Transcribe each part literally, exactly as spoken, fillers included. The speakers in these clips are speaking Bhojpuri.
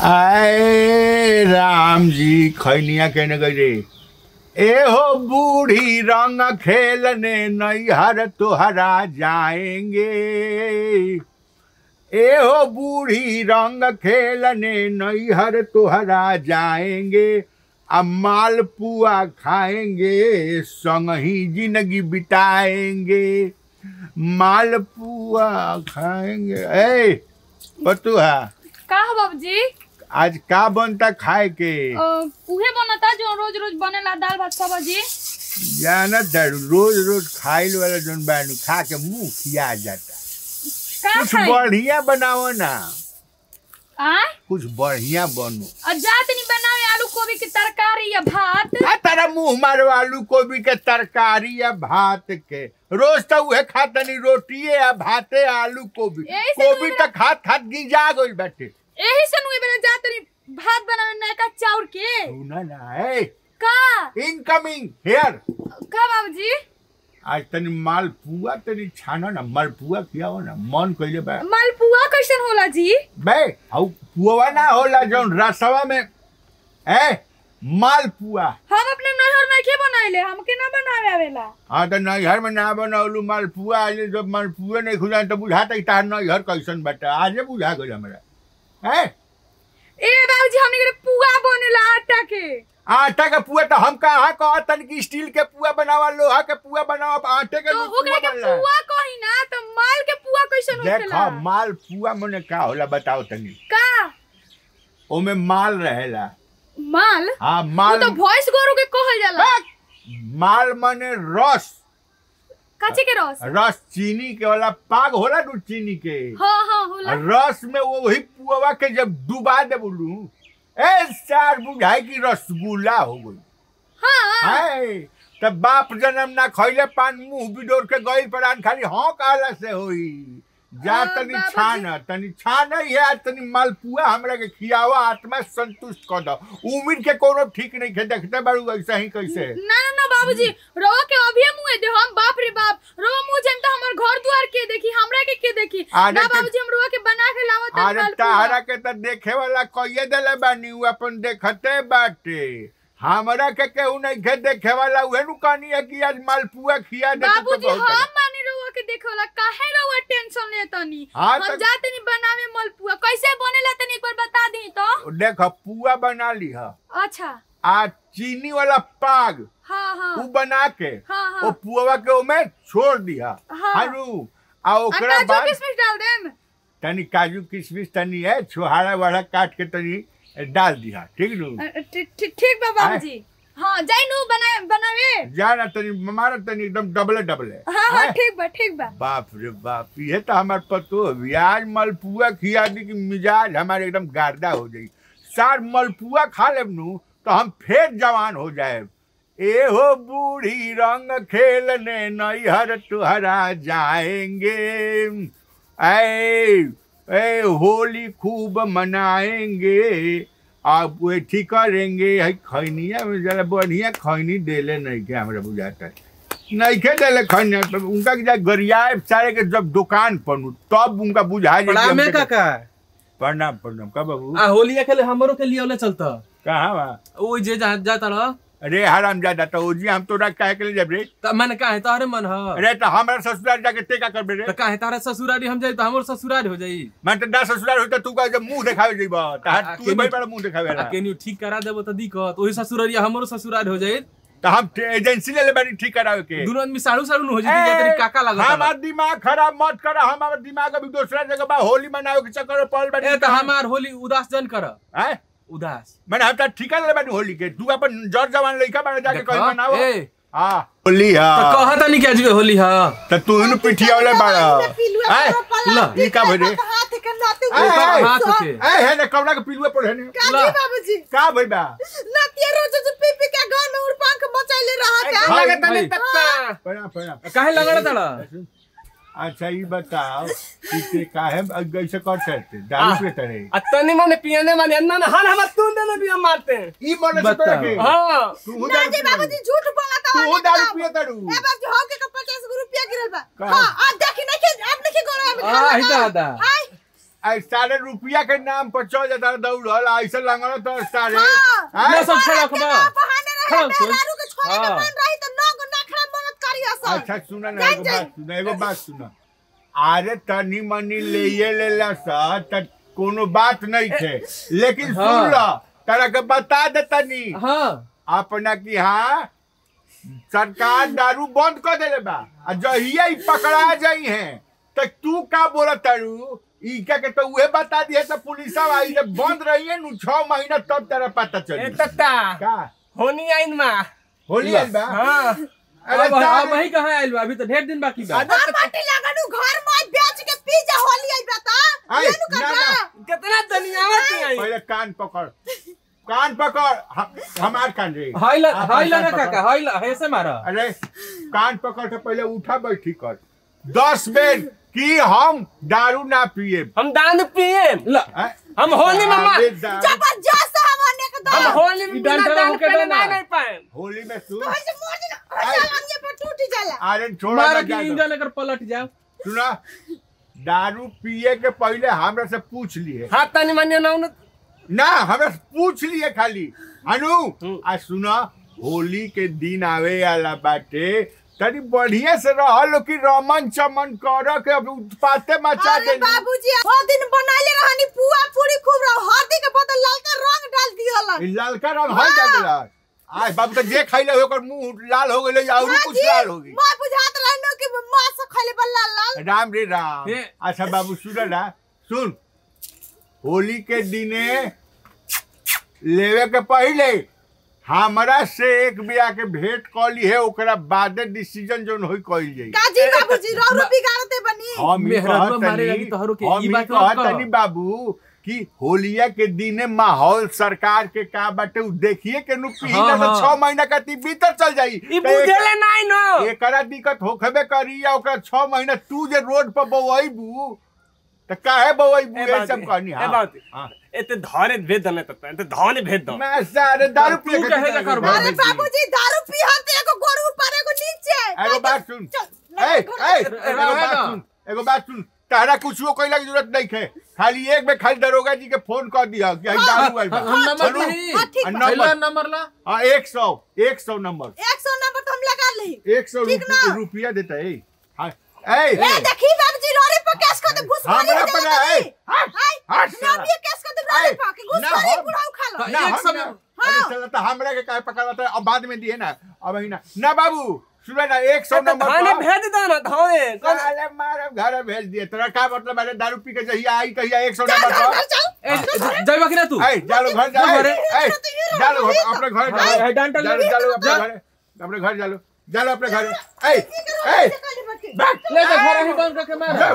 आए राम जी खैनिया कहने गए ए हो बूढ़ी रंग खेलने नैहर तुहरा जाएंगे। ए हो बूढ़ी रंग खेलने नैहर तुहरा जाएंगे। अब मालपुआ खाएंगे संग ही जिंदगी बिताएंगे। मालपुआ खाएंगे। ए पतुहा का हो बाबूजी आज का बनता खाए के? उहे बनता जो रोज रोज बनेला दाल भात सब्जी। जाना रोज रोज खाइल वाला जोन बानू खा के मुंह खिया जाता। का कुछ बढ़िया बनाओ ना। आ कुछ बढ़िया बनो। जात नहीं बनावे आलू गोभी की तरकारी या भात। आ तारा मुंह मारो आलू गोभी के तरकारी या भात के। रोज तो उहे खातनी रोटी या भाते आलू गोभी गोभी तो खात खात गिजा गइल बाटे। एही से नुए बेले जात नहीं भात बनावे नयका चाउर के। सुना ना ए का इनकमिंग हियर का बाबूजी आज तनी मालपुआ तनी छाना ना मालपुआ खियाओ ना मन कइले बा। मालपुआ कैसन होला जी? बे हौ पुआ ना होला जोन रसवा में ए मालपुआ। हम अपने नहर में के बनाइले हमके ना बनावे आवेला। हां त नहर में ना बनावलू मालपुआ आज जब मालपुआ नहीं खुला त बुझाता कि तार नहर कैसन बाटा। आजे बुझा गइल हमरा। ए ए बाबूजी हमनी के पुआ बनेला आटा के। आटा का पुआ तो हम कहाँ कहतन कि स्टील के पुआ बनावा लोहा के पुआ बनावा आटे के तो ओकरा के पुआ कही ना तो माल के पुआ कैसन होखेला? देखो माल पुआ मने का होला बताओ तनी। का ओमे माल रहेला। माल? हां माल तो भॉइस गोरू के कहल जाला। माल मने रस। काचे के रस? रस चीनी के वाला पाग होला दू चीनी के। हां हां होला। रस में वो वही पुआ के जब डुबा दे बोलू ए चार बुझाई की रसगुल्ला हो गई। हाँ हाय तब बाप जन्म ना खइले पान मुंह बिडोर के गइल परान खाली हाँ कहला से होई। जा तनी छान तनी छान है तनी मालपुआ हमरा के खियावा आत्मा संतुष्ट कर दो। उम्र के कोनो ठीक नहीं के देखते बारू ऐसा ही कैसे। ना ना ना बाबूजी रोवा के अभी मुंह दे हम बाप रे बाप रोवा मुंह जम त हमर घर द्वार के देखी हमरा के के देखी ना बाबूजी हम रोवा के बना के लावत त अरे तारा के त देखे वाला कइए देले बानी उ अपन देखते बाटे। हमरा के केहू नहीं के देखे वाला उहे नु कहनी है कि आज मालपुआ खिया दे। बाबूजी हम मानी रोवा के देखे वाला काहे रोवा टेंशन लेतनी? हम जाते नहीं बनावे मालपुआ कैसे बनेला तनी एक बार बता दी तो। देख पुआ बना ली है। अच्छा आ चीनी वाला पाग हाँ हाँ उ बना के हाँ हाँ ओ पुआ के ओमे छोड़ दिया हारू आ ओकरा बाद काजू किशमिश डाल देम। तनी काजू किशमिश तनी है छोहाड़ा वाला काट के तनी डाल दिया। ठीक नु ठीक ठीक बा बाबूजी। हां जाई नु बना बनावे जाना तनी हमारा तनी एकदम डबल डबल है। हां हां ठीक बा ठीक बा। बाप रे बाप ये तो हमार पतो ब्याज मालपुआ खिया दी कि मिजाज हमारे एकदम गार्दा हो जाई। सार मालपुआ खा लेब नु तो हम फिर जवान हो जाए। ए हो बूढ़ी रंग खेलने नैहर तुहरा जाएंगे। ए ए होली खूब मनाएंगे आप वो ठीक करेंगे। है खैनिया में जरा बढ़िया खैनी देले नहीं के हमरा बुझाता नहीं के देले खैनिया तो उनका जा गरियाए सारे के जब दुकान पर तब उनका बुझा जाए में काका प्रणाम प्रणाम का बाबू आ होली खेले हमरो के लिए ओले चलता कहां बा ओ जे जा जाता रह। अरे हराम जादा तो ओजी हम तोरा काहे के ले जब रे त मन काहे तारे मन ह। अरे तो हमरा ससुराल जाके ते का करबे रे? त काहे तारा ससुरारी हम जाई त हमर ससुराल हो जाई। मैं त दा ससुराल होता तू का जब मुंह दिखावे जइबा त तू भाई बड़ा मुंह दिखावे ला। केनी ठीक करा देबो त दिक्कत ओही ससुरारिया हमरो ससुराल हो जाई त हम एजेंसी ले ले बानी ठीक करावे के। दुनो आदमी साड़ू साड़ू हो जाई जे तेरी काका लागत। हमार दिमाग खराब मत कर। हमार दिमाग अभी दूसरा जगह बा होली मनावे के चक्कर में पड़ बानी। ए त हमार होली उदास जन कर हैं उदास मैंने हम त ठीक ले बानी होली के। तू अपन जर जवान लइका बारे जाके कहीं मनाओ। ए हां होली हां त कहता नहीं के आज होली हां त तू इन पिठिया वाले बाड़ा हैं ल ई का भरे हाथ के नाते हाथ के ए है ने कवड़ा के पिलुए पर है ने काजी बाबूजी का भई बा नतिया रोज जो पी पी के गान में उड़ पंख मचाइले रहत है। लगे तने तत्ता प्रणाम प्रणाम काहे लगड़ तड़ा। अच्छा ये बताओ कि काहे ऐसे कर सकते दारू पे तरह अतनी माने पियने माने अन्ना ना हन हम तू देने भी हम मारते हैं ई मन से तो के हां तू ना जी बाबूजी झूठ बोलता तू दारू पिए तारू ए बस हो के पचास रुपया गिरल बा। हां आ देखी नहीं के आप नहीं गोरा में हां ही दादा हाय आई सारे रुपया के नाम पर चल जाता दौड़ल ऐसे लंगड़ तो सारे हाँ। ना सब खेला खबा बहाने रहे हाँ, सुन। मेहरारू के छोड़े के हाँ। बन रही तो नग नखरा मदद करी असन अच्छा सुना ना एगो बात सुना एगो बात सुना अरे तनी मनी ले ये ले ला सा त कोनो बात नहीं थे लेकिन हाँ। सुन ला तारा के बता दे तनी हां अपना की हाँ सरकार दारू बंद कर देले बा आ जहिया ई पकड़ा जाई है तो तू का बोला तारू ई क्या के तो उहे बता दिए तो पुलिस आई जब बंद रही है नु छह महीना तब तेरा पता ए चली तत्ता का होनी आइन मा होली आई बा हां अरे अब अब सारे- वही कहां आइल बा अभी तो ढेर दिन बाकी बा हम माटी लगानु घर में बेच के पी जा होली आई बता आई, ये नु ना, करबा ना। कितना दुनिया में आई पहले कान पकड़ कान पकड़ हम- हमार कान रे हाइला आपन हाइला कान ना पकड़। काका हाइला ऐसे मारा अरे कान पकड़ के पहले उठा बैठी कर दस बेर कि हम दारू ना पिए हम दान पिए ला हम होली में मार जबरदस्त हमने के हम दो होली में बिना दान के ना नहीं पाए होली में सुन तो से मोर दिन हम ये पर टूट जाला अरे छोड़ा मारा ना कि जाए इंजन अगर पलट जाओ सुना दारू पिए के पहले हमरा से पूछ लिए हां तनी मानियो ना उन ना हमरा से पूछ लिए खाली अनु हम्म। आ सुना होली के दिन आवे वाला बाटे तनी बढ़िया से रहल कि रमन चमन कर के अब उत्पाते मचा अरे दे बाबूजी वो दिन बनाइले रहनी पुआ पूरी खूब रह हल्दी के बदल ललका रंग डाल दिहलन ललका रंग हो जाएगा आज बाबू तो जे खइले ओकर मुंह लाल हो गेले और कुछ लाल हो गई मैं बुझात रहनो कि मां से खइले बल्ला लाल राम रे राम ये- अच्छा बाबू सुन ना सुन होली के दिने लेवे के पहले हमरा से एक बिया के भेंट कली है ओकरा बादे डिसीजन जोन होई कइल जाई काजी बाबूजी रौ रौ बिगाड़ते बनी हम ई मेहरबान मारे कहतनी लगी तोहरो के, हम ई ई बात मत कहो। कहतनी बाबू कि होलिया के दिने माहौल सरकार के का बाटे उ देखिए के नु पी हाँ, तो हाँ। छह महीना का ती भीतर चल जाई ई तो एक- बुझेले नहीं नो एकरा दिक्कत होखबे करी या ओकरा छह महीना तू जे रोड पर बवैबू त काहे बवैबू ए ये बात सब कहनी ए हां बात हां एते धरे भेद दने तत्ता एते धने भेद दो मैं सारे दारू तू पी के कहे जा कितना करबा। घर अरे भेज दी। बाबूजी दारू पी हते एगो गोरू ऊपर एगो नीचे एगो बात सुन चल, ए ए रह- एगो रह बात ना। सुन एगो बात सुन तारा कुछो कइला की जरूरत नहीं है खाली एक में खाली दरोगा जी के फोन कर दिया कि आई दारू आइल बा हम नंबर चलो। नहीं हाँ, ठीक आ, बा। पहला नंबर नंबर ला हां एक सौ एक सौ नंबर एक सौ नंबर तो हम लगा ली एक सौ ठीक ना? रुपया देता है हां ए ए देखी बाबूजी रोरे पर केस कर दे घुस हमरा वाली पर है ए हट हट ना भी केस कर दे रोरे ए, पर के घुस ना, वाली हम- बुढ़ाऊ खा लो हाँ, ना एक हम समय- ना अरे हाँ। चला तो हमरा के काहे पकड़ाता है अब बाद में दिए ना अब ही ना ना बाबू सुनो ना एक सौ नंबर धने पर भेद दो ना धने साले मारे घर भेज दिए तोरा का मतलब मैंने दारू पी के जहिया आई कहिया एक सौ चल नंबर चल पर चल ए जयबा कि ना तू ए जालो घर जा जा ए घरे। ए, जालो घर अपने घर हाँ, जालो है, डांटा जालो ले। जालो अपने जा। घर अपने घर जालो जालो अपने घर ए ए बैठ ले जा घर ही बंद करके मार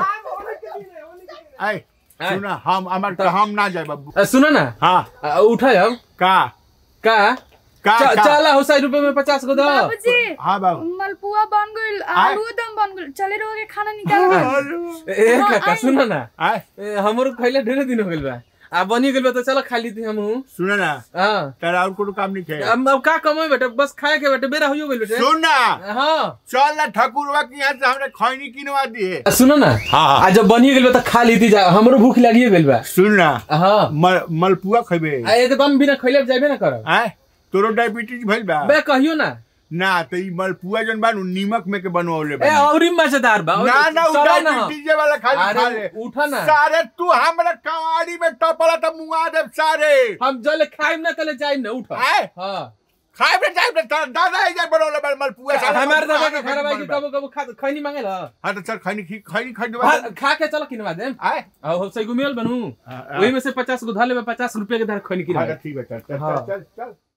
ए सुना हम हमार हम ना जाए बाबू अ, सुनो ना हां अ, उठा जाओ का का का च- का? चला हो सौ रुपए में पचास को दो बाबूजी हाँ बाबू मलपुआ बन गइल आय। आलू दम बन गइल चले रहो के खाना निकाल ए हाँ, काका आई। सुनो ना आए ए, हमरो खइले ढेर दिन हो गेल बा आ बनी गेल बा तो चलो खा ली थी हमहू सुनो ना हां तेरा और कोनो काम नहीं है अब अब का कमाई बेटा बस खाए के बेटा बेरा होइयो गेल बेटे सुन ना हां चल ना ठकुरवा के यहाँ से हमने खैनी किनवा दिए आ, सुनो ना हाँ, हाँ। आ जब बनी गेल बा तो खा ली थी जा हमरो भूख लागिए गेल बा सुन ना हां मल, मलपुआ खइबे आ एकदम बिना खइले जाबे ना करब आए तोरो डायबिटीज भइल बा बे कहियो ना ना तो ई मलपुआ जन बानू नीमक में के बनवले ए बा औरी मजेदार बा ना ना उ चलो ना डायबिटीज वाला खाली खा ले अरे उठा ना सारे तू हमरा कवाड़ी में टपला त मुआ दे सारे हम जले खाइम ना तले जाइम ना उठा आए हां खाए में जाए में तार दादा ही जाए बनवले बा मलपुआ साला हमार मलपुआ दादा के खा घर भाई के बनल बा। कबो कबो खा खैनी मांगेला हाँ तो चल खैनी खी खैनी खरीदवा हाँ, खा के चलो किनवा देम आए आ हो सही गुमेल बनू हाँ, हाँ। वही में से पचास को धाले में पचास रुपए के धार खैनी हाँ किनवा ठीक है चल चल हाँ। चल चल